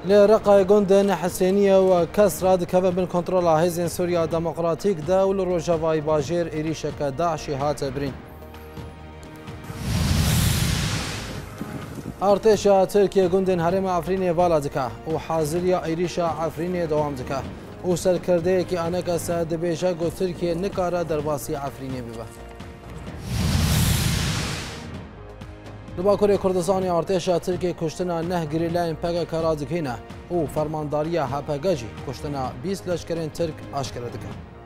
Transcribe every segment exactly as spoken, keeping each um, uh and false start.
لرقا گوندن حسینیه و کس را دکوه بین کنترل هزین سوریا دموکراتیک ده و لروجاوای باجر ایریشک داعشی هات برین. ارتشا ترکیه گوندن حرم عفرین والا دکه و حاضریا ایریشا عفرین دوام دکه و سرکرده که آنکه ساده بیشه گو ترکیه نکاره درباسی عفرینی ببه. لباکوری کردستانی ارتشا ترکیه کشتنا نه گریلاین پگه کرا دکینه و فرمانداری هپگجی کشتنا بیست لشکرین ترک آشکره دکه.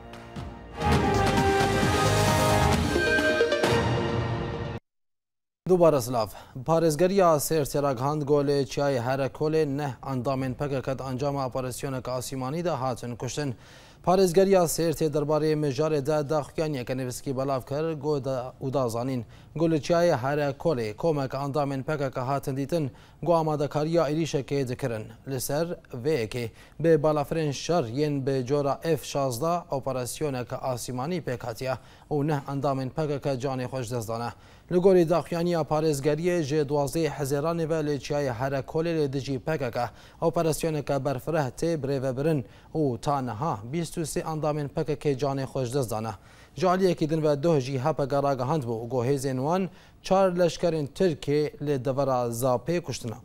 دوباره سلاف پارزگریا سرتراغاند گل چای هر کل نه اندامن پگه کد انجام اپراسیون که آسیمانی ده هاتن کشتن پارزگریا سرت درباره مجار ده داخیانی که نویسکی بلاف کرد گود او دازانین گل چای هر کل کمک اندامن پگه که هاتن دیتن گو آماده کاریا ایریشه که دکرن لسر و که به بالافرین شر ین به جورا اف شازده اپراسیون که آسیمانی پیکاتیا و نه اندامن پگه که جان خوش دزدانه لگوری داخیانی پارزگری جه دوازده هزاران و لیچای هر کل دجی پککه اپراسیون که برفره تی بریو برن و تانها بیست و سه اندامن پککه جان خوش دزدانه جالیه که دن و دو جی هپا گراغ هند بو و گوهیزین وان چار لشکرین ترکی لدورا زاپی کشتنا.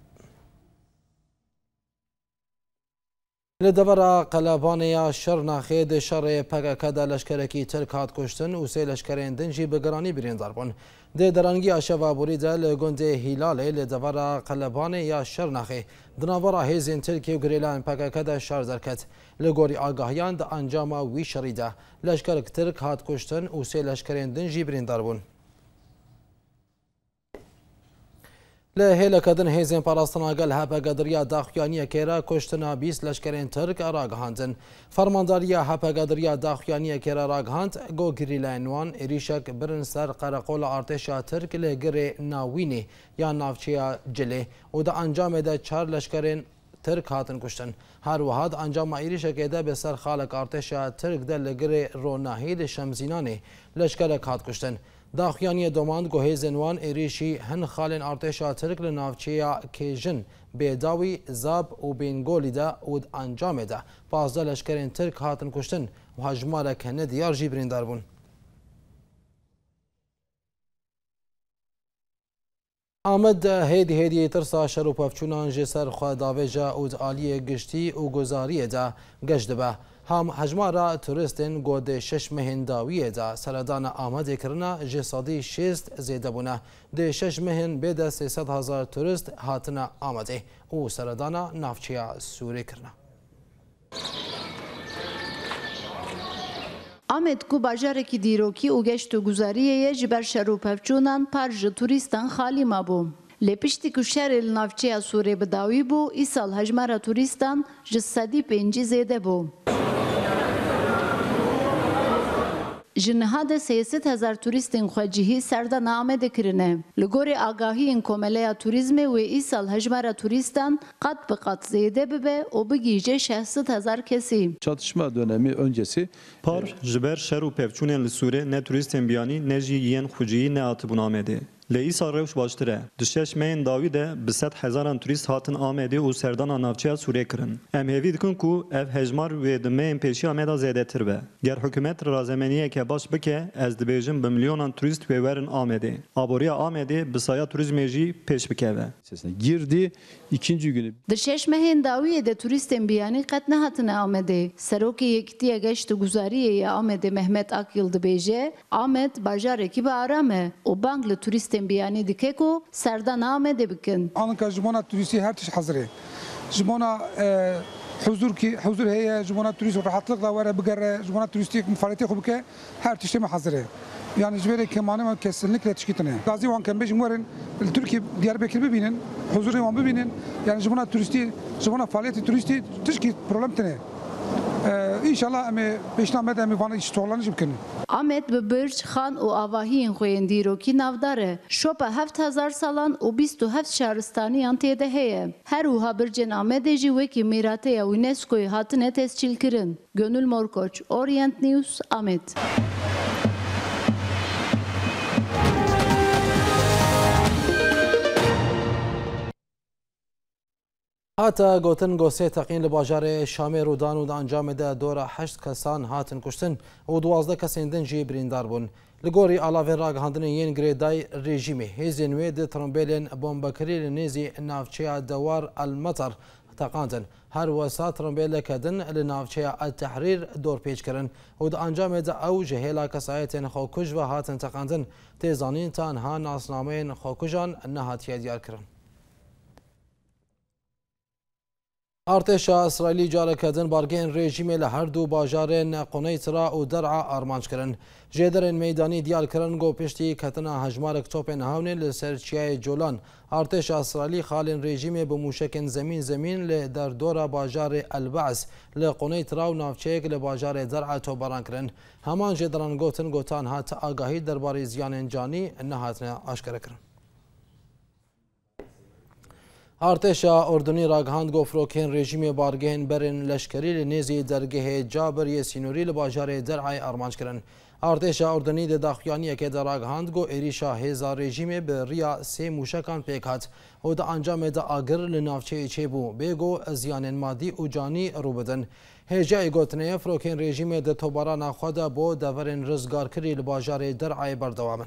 لدورا قلبانیا شرناخی ده شر پگکه ده لشکرکی ترک هات کشتن و سه لشکرین دنجی بگرانی برین داربون. ده درانگی آشوابوری ده لگنده هیلاله لدورا قلبانیا شرناخی دناورا هیزین ترکی و گریلان پگکه ده شر درکت. لگوری آگاهیان ده انجام وی شریده لشکرک ترک هات کشتن و سه لشکرین دنجی برین داربون. لهیل کدن هیزن پاراستنا گل هپا قدریا داخیانی کیرا کشتنا بیست لشکرین ترک راگهاندن فرمانداریا هپا قدریا داخیانی کیرا راگهاند گو گریلانوان ایریشک برن سر قرقول ارتشا ترک لگری ناوینی یا نافچیا جلی و دا انجام ده چار لشکرین ترک هاتن کشتن هر وحد انجام ایریشک ده به سر خالق ارتشا ترک ده لگری روناهی شمزینانی لشکرک هات کشتن داخیانی دوماند گوهیزن وان ایریشی هن خالن ارتشا ترک لناوچیا کیجن بیداوی زاب و بینگولی ده ود انجام ده پازده لشکرین ترک هاتن کشتن و هجمارک هنه دیار جی برین داربون. آمد هیدی هیدی ترسا شروع پفچونان جسر خواه داویجا ود آلی گشتی و گزاری ده گشت به هم هجمارا توریستین گود شش مهن داویه دا سردان آمده کرنا جسادی شست زیده بونه ده شش مهن بیده سیصد هزار توریست هاتنا آمده او سردان نافچیا سوری کرنا. آمد کو باجارکی دیروکی و گشت و گزاریه جبر شروع پفچونان پر ج توریستان خالی ما بو. لپشتی که شهر نافچیا سوری بداوی بو ای سال هجمارا توریستان جسادی پنجی زیده بو. جنهاد سیاست هزار توریستین خواجهی سردان آمده کرنه. لگوری آگاهی این کمالیا توریزم و ای سال هجمارا توریستان قط به قط زیده ببه و بگیجه شصت هزار کسی. Çatışma dönemi öncesi par jiber şer û pevçûnên li Sûrê ne turîstên biyanî ne jî yên xweciyî nehatibûn Amedê. Li îsal rewş baştir e. Di şeş meyên dawî de bi sed hezaran turîst hatin Amedê û serdana navçeya Sûrê kirin. Em hêvî dikin ku ev hejmar wê di meyên pêşî Ameda zêdetir be. Ger hikûmet razemeniyeke baş bike ez dibêjim bi milyonan turîst wê werin Amedê. Aboriya Amedê bi saya turizmê jî pêş bikeve. girdi ikinci günü. Di şeş mehên dawiyê de turîstên biyanî qet nehatine Amedê. Serokê Yekîtiya Geşt û Guzariyê ya Amedê Mehmet Akyıl dibêje Amed bajarekî bi aram e û bang li turîstên biyanî dike ku serdan Amedê bikin. Anka ji bona turîstî her tişt hezir e. Ji bona huzur ki huzur heye ji bona turîst rahatlıkla were bigere ji bona turîstî faaliyetê xwe bike her tiştê me hezir e. Yani jibere kemanı kesinlikle teşkitine. Gazi wan kem bejim werin Türkiye Diyarbakır bibinin, huzur wan bibinin. Yani jibona turisti, jibona faaliyeti turisti teşkit problem tane. İnşallah ame peşname de ame vana iştoğlanış bikinin. Ahmet bi birç xan û avahiyên xwe yên dîrokî navdar e. Şopa heft hezar salan û bîst û heft şaristaniyan têde heye. Her wiha bircên Amedê jî wekî mîrateya UNESCOyê hatine tescîl kirin. Gönül Morkoç, Orient News, Amed. هاتا گوتن گوسه تقین لباجار شامی رودان و انجام ده دور هشت کسان هاتن کشتن و دوازده کسین دن جی بریندار بون لگوری علاوه راگهاندن ین گریدای رژیمی هیزین وید ترمبیلین بومبکری لنیزی نافچه دوار المطر تقاندن هر وسا ترمبیل کدن لنافچه التحریر دور پیچ کرن و د انجام ده او جهیلا کسایتین خوکش و هاتن تقاندن تیزانین تانها ناسنامین خوکشان نهاتیه دیار کرن. ارتشا اسرائیلی جاره کردن بارگین رژیم لهر دو باجارین قنیترا و درعا آرمانج کرن. جدرین میدانی دیار کرن گو پشتی کتنا هجمارک توپن هاونین لسر چیای جولان. ارتش اسرائیلی خالین رژیم بموشکن زمین زمین لدر دورا باجار البعث لقنیترا و نافچیک لباجار درعا توباران کرن. همان جدران گوتن گوتان هات آگاهی درباره زیان جانی نهاتن آشکار کرن. ارتشا اردنی راگهاند گفروکین رژیم بارگهن برن لشکری لنیزی درگه جابر یسینوری لباجار درعای آرمانج کرن. ارتشا اردنی ده داخیانی که در راگهاند گو ایریشا هزار رژیم به ریا سه موشکان پیکات و ده انجام ده آگر لنافچه چه بو بگو زیان مادی و جانی رو بدن. هجای گوتنه فروکین رژیم ده توباران خود بو دورن رزگار کری لباجار درعای بردوامن.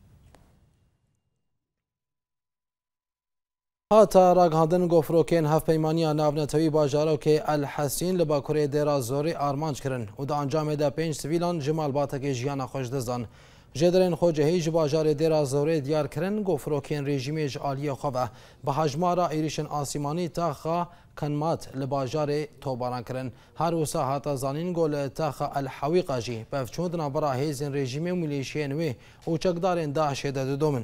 هاتا راگهاندن گفروکین هف پیمانی ناونتوی باجارو که الحسین لباکوری دیرا زوری آرمانج کرن و دا انجام ده پنج سویلان جمال باتک جیانا خوش دزدان. جدرین خوجه هیج باجار دیرا زوری دیار کرن گفروکین رژیمی جعالی خواه به هجمارا ایریشن آسیمانی تاخا کنمات لباجار توباران کرن. هر وسا هاتا زانین گول تاخا الحویقا جی بفچوندنا برا هیزین رژیمی ملیشی نوی و چکدارین داعش ده دومن.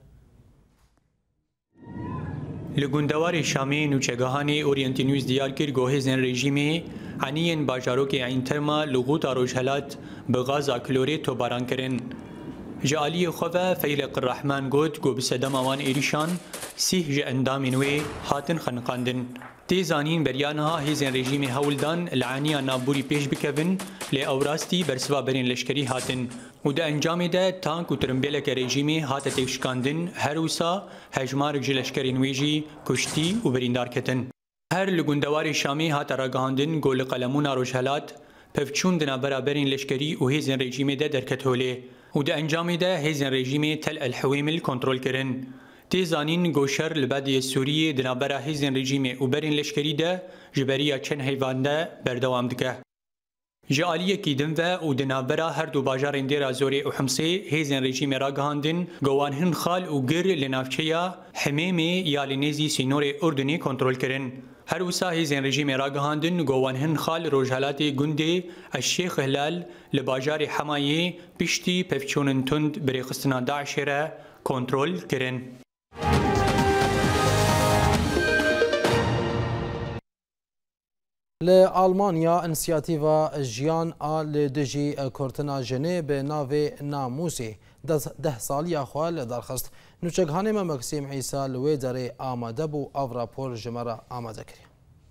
لگوندوار شامی نوچگاهانی اورینتی نیوز دیار کرد گوهزن رژیمی عنین باجاروک اینترما لغوت روجهلات بغاز کلوری توباران کرن. جعالی خواه فیلق الرحمن گود گو بسدم آوان ایریشان سیح جه اندامینوی هاتن خنقاندن. تیزانین بریانها هیزن رژیمی هولدان لعانی نابوری پیش بکوین لی اوراستی برسوا برین لشکری هاتن. و ده انجام ده تانک و ترمبیلک رژیمی هات تیشکاندن هر وسا هجمارک جلشکری نویجی کشتی و بریندار کتن. هر لگوندوار شامی هات راگهاندن گول قلمون روجهلات پفچوندنا برابرین لشکری و هیزن رژیمی ده درکتوله. و ده انجام ده هیزن رژیمی تل الحویمل کنترول کرن. تیزانین گوشر لبادی سوریه دنابرا هیزن رژیمی و برین لشکری ده جبریا چن حیوان ده بردوام دکه. جعالیه کی دنوه و دنابرا هر دو باجارین دیرا زوری و حمسه هیزن رژیم راگهاندن گوان هن خال و گر لنافچه حمیمی یا لنیزی سینور اردنی کنترول کرن. هر وسا هیزن رژیم راگهاندن گوان هن خال روجهلات گنده الشیخ هلال لباجار حمایه پشتی پفچونن تند بریخستنا داعش را کنترول کرن. لآلمانیا انسیاتیوا جیان آل دجی کورتنا جنه به ناو ناموسی ده سالی خواه درخست نوچگهانه مکسیم عیسی لوی داره آماده بو او راپور جمره آماده کری.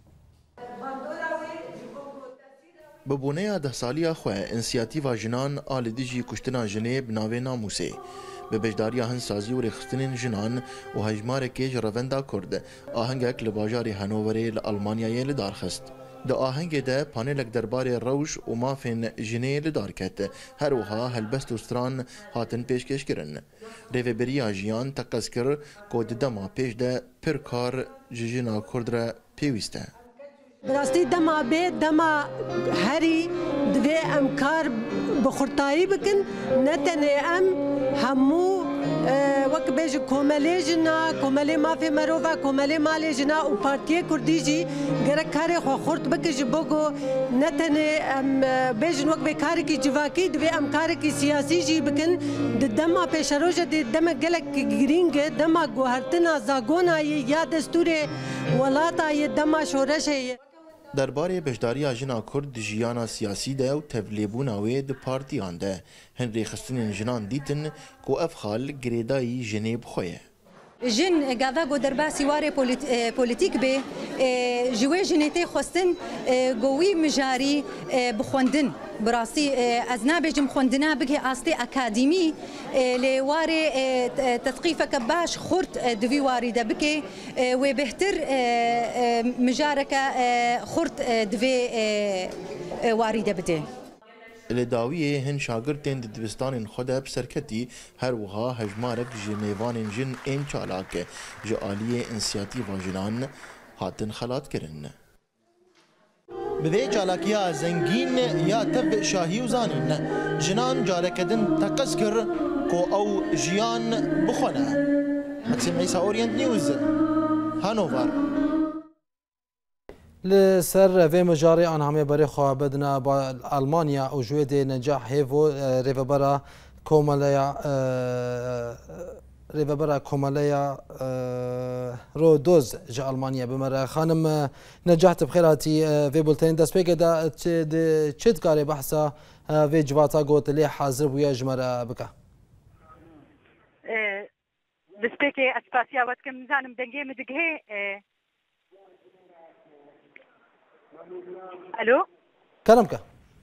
ببونه ده سالی خواه انسیاتیوا جنان آل دجی کشتنا جنه به ناو ناموسی به بجداری هن سازی و رخصتن جنان و هجمار کیج روندا کرد آهنگک لباجاری هنووری لآلمانیای لدارخست. د آهنگ ده پانلک درباره روش و مافین جنه لدار کت هر وها هلبست و ستران هاتن پیشکش کرن. ریوبری آجیان تقص کر که دما پیش ده پر کار ججنا کرد را پیوسته. براستی دما به دما هری دوی ام کار بخورتایی بکن نتنه ام همو وقت بیش کومله جنا کومله مافی مروفا کومله مالی جنا و پارتیه کردی جی گر کاری خو خورد بکش بگو نتنه ام بیش وقت به کاری کی جواکی دوی ام کاری کی سیاسی جی بکن دما پیش روز دما گلک گرینگ دما گوهرتنا زاگونا یا دستور ولاتا ی دما شورش ہے. درباره بجداری جنا کرد جیانا سیاسی ده و تبلیبونا وی ده پارتیان ده هنری خستن جنان دیتن که اف خال گریدایی جنیب خویه. جن گاوا گو درباسی واره پولیتیک به جوی جنیتی خواستن گوی مجاری بخوندن براستی از نابجم خوندنا بگه آستی اکادمی لواره تثقیف کباش خورد دوی وارده بگه و بهتر مجارک خورد دوی وارده بده. لداویه هن شاگردین دبستان خدا بسرکتی هر وها هجمارک جمیوان جن این چالاک جالیه انسیاتی و جنان هاتن خلات کرن. به چالاکیا زنگین یا تب شاهی و زانین جنان جارکدن تقص کر کو او جیان بخونه. مکسیم عیسی اورینت نیوز هانوفر. لسر و مجاری آن همه برای خواه بدنا با آلمانیا و جوید نجاح هیفو ریوبرا کومالیا ریوبرا کومالیا رو دوز جا آلمانیا بمره خانم نجاحت بخیراتی و بولتین دست بگه دا چید کاری بحثا و جواتا گوت لی حاضر بویا جمره بکه دست بگه اسپاسیا وقت کم زانم دنگه مدگه الو كلامك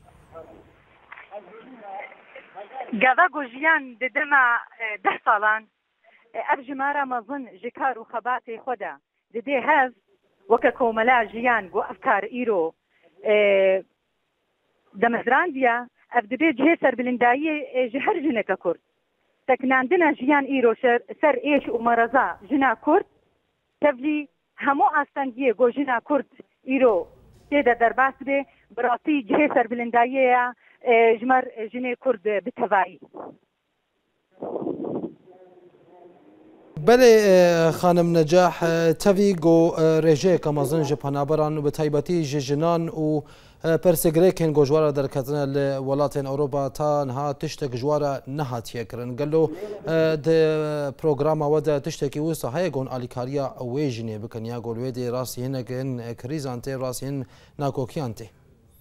قاذا جوجيان ددما ده صالان ابجي مارا مظن جكار وخباتي خدا ددي هاز وكا كوملا جيان جو افكار ايرو دمزرانديا ابدبي جهسر بلنداي جهر جنك كرد تكن عندنا جيان ايرو سر ايش ومرزا جنا كرد تبلي همو استنجيه جو جنا كرد ايرو تيدا درباس به براسي جهسر بلندايه جمر جني كرد بتفاعي. بله خانم نجاح تفیگو رژه کمازن جپانابران و به تایباتی جنان و پرسگریکن گوجوارا در کتن لولاتین اوروبا تا نها تشتک جوارا نهاتیه کرن گلو ده پروگرام ودا تشتکی وسا های گون آلیکاریا ویجنی بکن یا گلوی دی راسی هنگن کریزانتی راسی هن ناکوکیانتی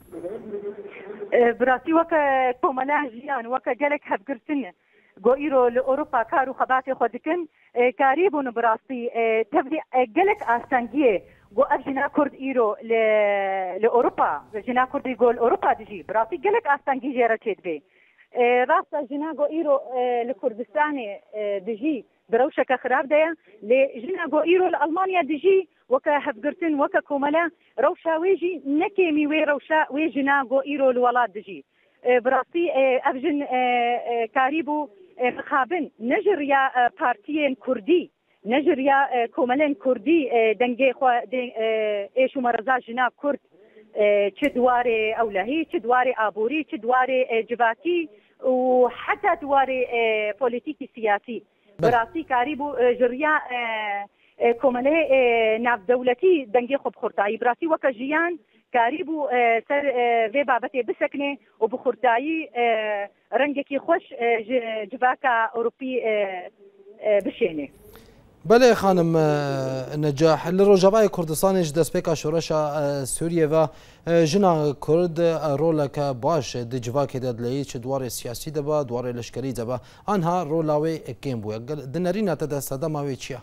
براسي وكا كومالا جيان وكا جالك هبقرتن جو إيرو لأوروبا كارو خباتي خودكن كاريبون براسي تبدي جالك أستانجيه جو أجنا كرد إيرو لأوروبا جنا كرد يقول أوروبا دجي براسي جالك أستانجيه جيرا تشيد بي راس جنا جو إيرو لكردستاني دجي بروشك خراب ديا لجنا جو إيرو لألمانيا دجي وكا هفقرتن وكا كوملا روشا ويجي نكيمي وي روشا ويجنا جو إيرو لولاد دجي براسي أفجن كاريبو مخابن نجر يا بارتيين كردي نجر يا كوملين كردي دنجي خوا ايشو مرزا جنا كرد تشدواري أولهي تشدواري آبوري تشدواري جباكي وحتى دواري بوليتيكي سياسي براسي كاريبو جريا كومله ناف دولتي دنگي خب خورتاي براسي وكا جيان كاريبو سر في بابتي بسكنه وبخورتاي رنگكي خوش جواكا اوروبي بشينه بله خانم نجاح لروجبای کردستانش دست پیکا شورش سوریه و جنا کرد رولک باش دجواکی دادلی چه دوار سیاسی دبا دوار لشکری دبا آنها رولاوی کیم بویا دنرینه تدست دماوی چیا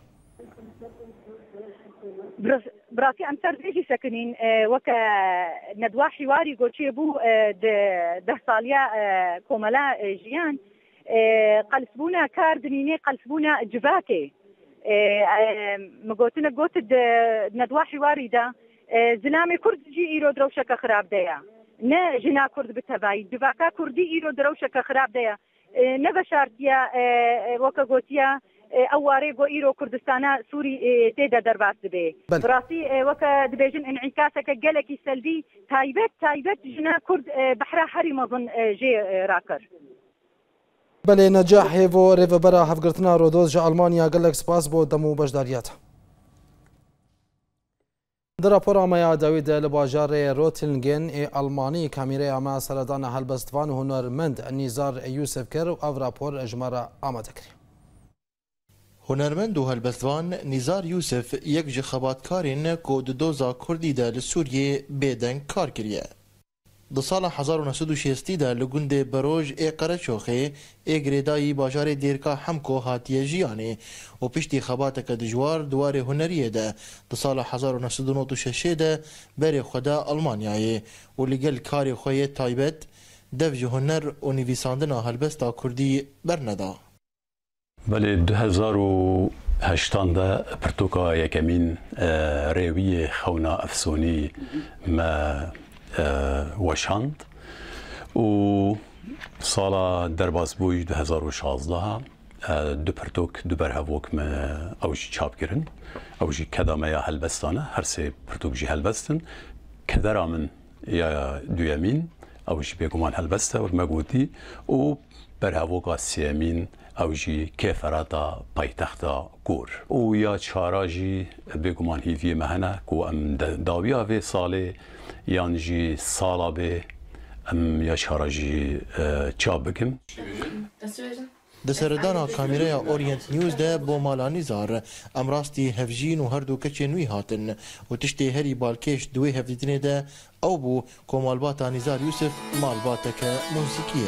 براسي أمثال بيجي ساكنين وكا ندوا حواري قوتشي بو ده صاليا كوملا جيان قلسبونا كاردنيني قلسبونا جباكي مقوتنا قوت ندوا حواري ده زلامي كرد جي إيرو دروشك خراب ديا نا جنا كرد بتباي جباكا كردي إيرو دروشك خراب ديا نبشارتيا وكا قوتيا اواري جو ايرو كردستانا سوري تيدا درباس دبي براسي وكا دبيجن انعكاسك جلكي سلبي تايبت تايبت جنا كرد بحرا حري مظن جي راكر بله نجاح هيفو ريفا برا هفقرتنا رودوز جا المانيا قال لك سباس بو دمو بجداريات در راپور آمایا داوید لباجار روتلنگن ای آلمانی کامیره آما سردان هلبستوان و هنرمند نیزار یوسف کر و او راپور اجمارا آماده کری هنرمند و هلبستوان نیزار یوسف یک جه خباتکارین که دو دوزا کردی ده لسوریه بیدن کار کریه. د سالا هزار و نهصد و شصت ده لگوند بروج ای قرچوخه ای گریدایی باجار دیرکا همکو هاتیه جیانه و پشتی خباتک دجوار دوار هنریه ده د سالا هزار و نهصد و نود و شش ده بری خدا آلمانیایه و لگل کاری خوی تایبت دفج هنر و نویساندنا هلبستا کردی برندا. بله دو هزار و هشتانده پرتوکا یکمین روی خونا افسونی ما وشاند و سالا درباز بوی دو هزار و شازده دو پرتوک دو برهوک ما اوجی چاپ کرن اوجی کدامه یا هلبستانه هر سه پرتوک جی هلبستن کدرامن یا دویمین اوجی بگمان هلبسته و مگودی و برهوک سیمین اوجی کفراتا پایتختا گور او یا چاراجی بگمان هیوی مهنه کو ام داویا و ساله یان جی سالا به ام یا چاراجی چاب بکم د سردانا کامیریا اورینت نیوز ده بو مالانی زار ام راستی هفجین و هر دو کچه نوی هاتن و تشتی هری بالکش دوی هفدیدنه ده او بو کو مالباتا نیزار یوسف مالباتا که موسیقیه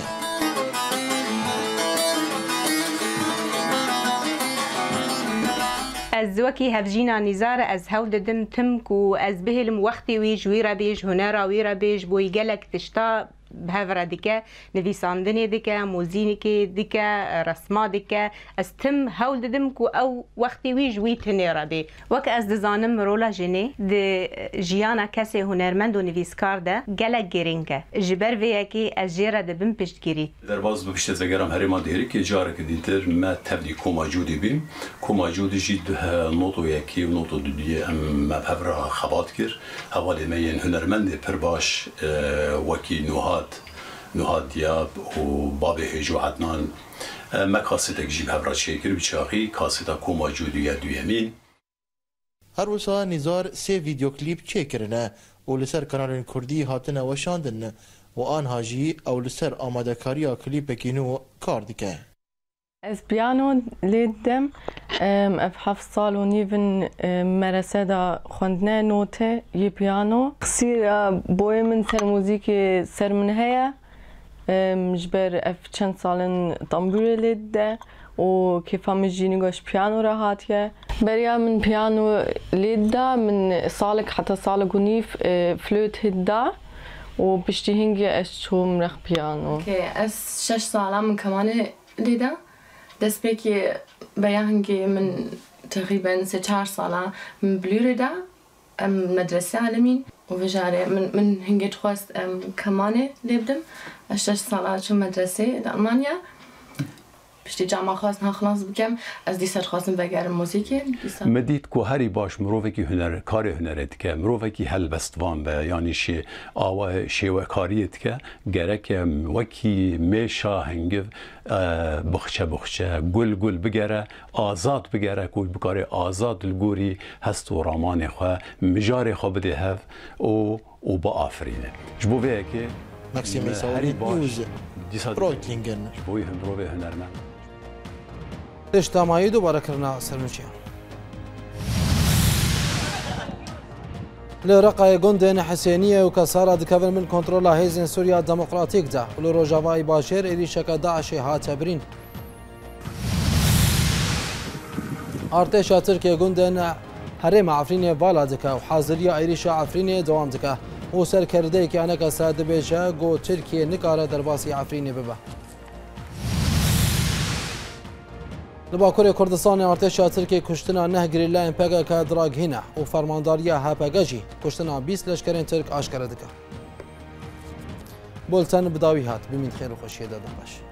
از وکی هفجینا نزار از هول دم تم کو از بهلم وقتی ویج ویرا بیج هنرا ویرا بیج بوی گلک تشتا بهفرا دیکه نویساندنی دیکه موزیکی دیکه رسما دیکه از تم هول دم کو او وقتی ویج وی تنیرا بی وک از دزانم رولا جنی د جیانا کسی هنرمند و نویسکار ده گلک گرینگه جبر ویکی از جیرا د بم پشت گیری در باز بپشت زگرم هری ما دیری که جاره که دیتر ما تبدی کوما جودی بیم کوما جودی جید نوتو یکی و نوتو دودی ام ما بهفرا خبات کر حوالی مین هنرمند پر باش وکی نوهاد نهاد دیاب و باب هجو عدنان ما کاسیتک جیب هفرا چیکر بچاقی کاسیتا کوما جودی دویمین هر وسا نزار سه ویدیو کلیپ چیکرنه و لسر کانال کردی هاتنه وشاندن و آنها جی او لسر آماده کاریا کلیپ کینو کار دیکه از پیانو لیدم اف هفت سال و نیون مرسه دا خوندنه نوته یه پیانو قصیر بوی من سر موزیک سر من هیا مجبر اف چند سالن تنبوره لیده و کیفا مجینی گوش پیانو را هاتیه بریا من پیانو لیده من سالک حتی سالک و نیف فلوت هده و بشتی هنگی اش چوم رخ پیانو از شش ساله من کمان لیده دست بکی بیاهنگی من تقریبا سه چهار ساله من بلوره ده مدرسه علمین و وجاره من من هنگی خواست کمانه لیبدم شش ساله چون مدرسه در آلمانیا پشتی جامعه خواستم خلاص بکم از دیسر خواستم بگرم موسیقی مدید که هری باش مروفه که هنر کار هنرت که مروفه که هل بستوان به یعنی شی آوا شیوه کاریت که گرک وکی میشا هنگف بخچه بخچه گل گل بگره آزاد بگره کوی بکاره آزاد الگوری هست و رامان خواه مجار خواه بده هف او او با آفرینه جبوه که مکسیمی ساوری نیوز رویتلینگن جبوه هم روی هنرمند اجتماعی دوباره کرنا سرنوچیان لرقای گندن حسینیه و کسارا دکوون من کنترل هیزن سوریا دموکراتیک ده ولو روجاوای باشر ایریشک داعش هاتبرین ارتشا ترکیه گندن هرم عفرین والا دکه و حاضریا ایریشا عفرین دوام دکه و سرکرده که انک ساده بیشه گو ترکیه نکاره درباسی عفرین ببه لباکوری کردستان ارتشا ترکیه کشتنا نه گریلا پگا که دراگ هینه و فرمانداریا هپگا جی کشتنا بیست لشکرین ترک آشکره دکه بولتن بداوی هات بمین خیر و خوشیه دادن باش